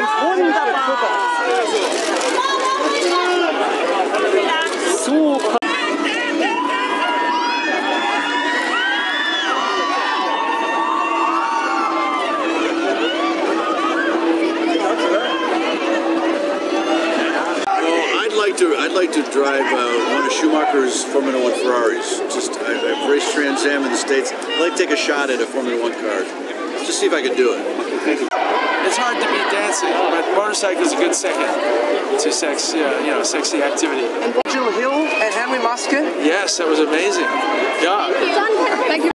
wunderbar. Super. I'd like to drive one of Schumacher's Formula One Ferraris. I've raced Trans Am in the States. I'd like to take a shot at a Formula One car. Just see if I can do it. It's hard to beat dancing, but motorcycle's a good second to sexy activity. And Jill Hill and Henry Musket. Yes, that was amazing. Yeah. Thank you.